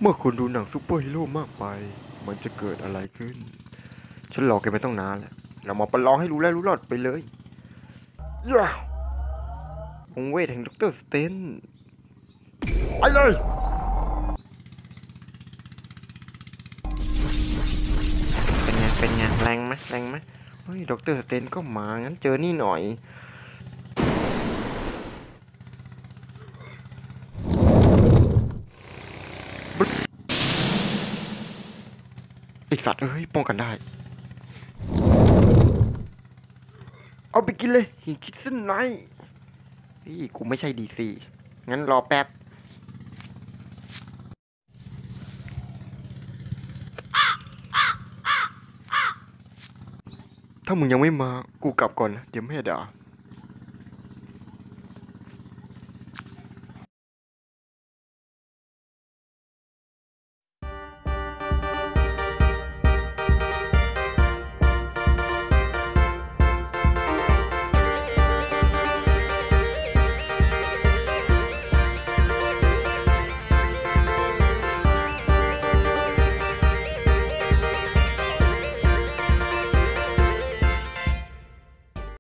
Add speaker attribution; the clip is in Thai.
Speaker 1: เมื่อคุณดูหนังซูเปอร์ฮีโร่มากไปมันจะเกิดอะไรขึ้นฉันรอแกมาต้องนานแล้วเรามาประลองให้รู้แล้วรู้รอดไปเลยย่าวงเวทแห่งด็อกเตอร์สเตนไปเลยเป็นไงแรงไหมแรงไหมเฮ้ยด็อกเตอร์สเตนก็มางั้นเจอนี่หน่อยไอสัตว์เอ้ยป้องกันได้เอาไปกินเลยหินคิดเส้นไหนพี่กูไม่ใช่ดีซีงั้นรอแป๊บถ้ามึงยังไม่มากูกลับก่อนนะเดี๋ยวแม่ด่า